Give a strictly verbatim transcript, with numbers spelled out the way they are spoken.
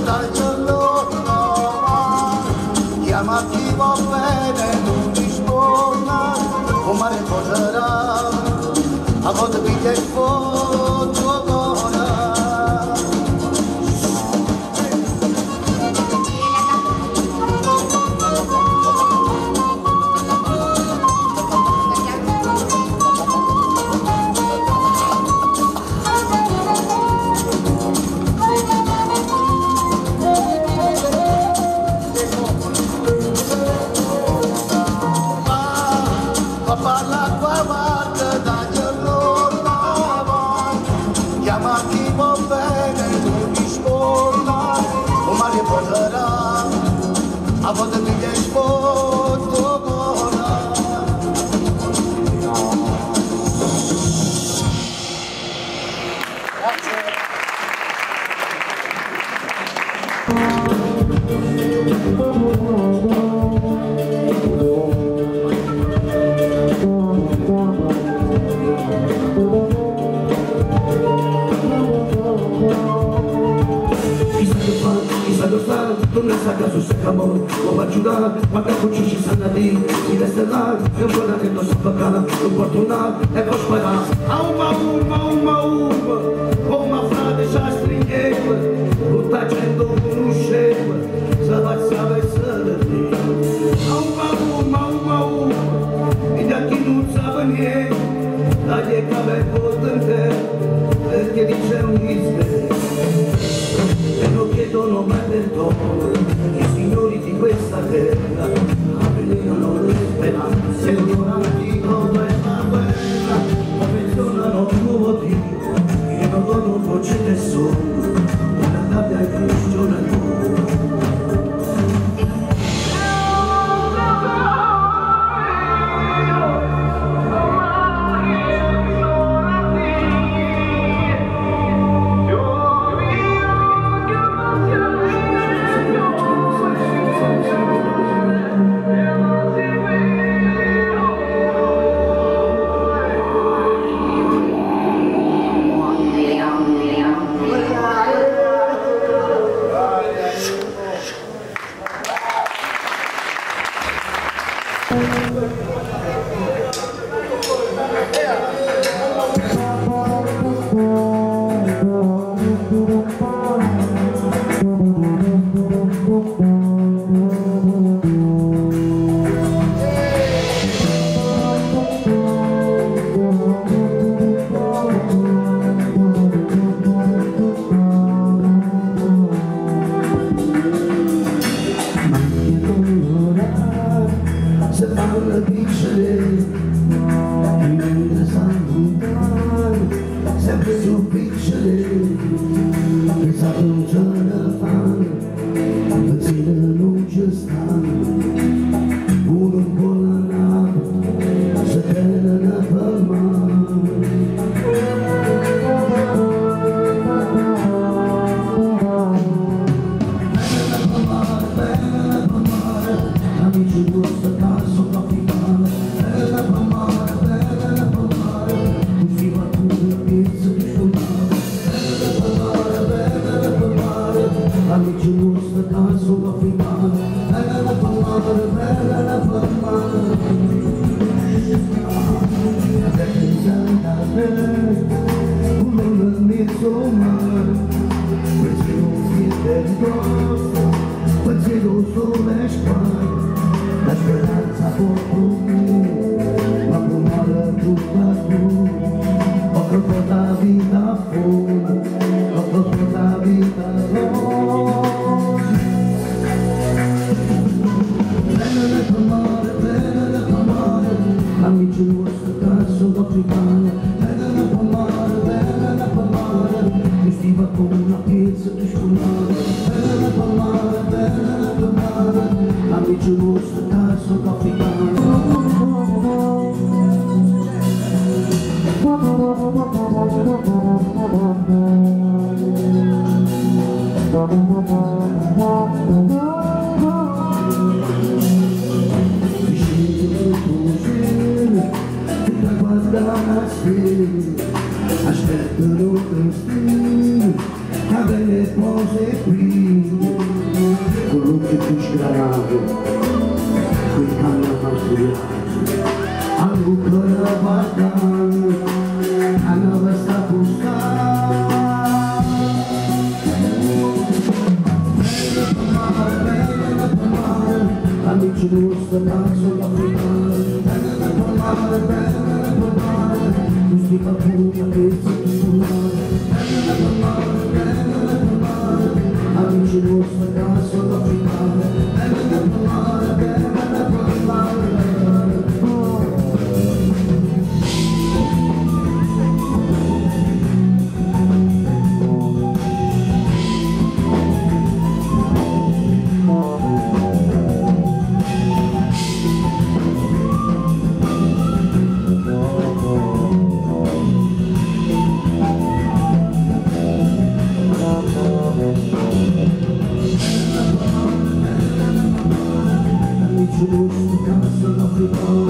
dal giorno chiama chi va bene, non ci sforna, o mare poserà, a volte piglia il foto d'ora. A volte mi viene sporto gola. Grazie. Non sa caso se clamò, lo va a giurare, ma che cucci ci stanno a dire, mi resta là, e un buona che non so bacana, non porto una, e poi sparare. Auma, uma, uma, uma, oh ma frate, sa stringeva, tutta gente conosceva, se passava e se ne dì. Auma, uma, uma, uma, e da chi non sa niente, dagli e cave potente, perché dice un mister. E non chiedono mai perdono, i signori di questa terra avvelenano le speranze, non dicono è la guerra, ma menzionano un nuovo Dio, che non conosce nessuno, una gabbia e prigioniero. Aspetta l'altro stile, a belle cose qui. che tu ci darai, quei canni a studiare. Ancora guardando, a nuova sta buscando. Amici nostri, pazzo da fumare, bene da formare, bene da formare, questi papuri che si fumare, bene da formare, bene da formare, amici nostri, pazzo da fumare, bene da formare, bene da formare. Amici nostri, cazzo da fumare.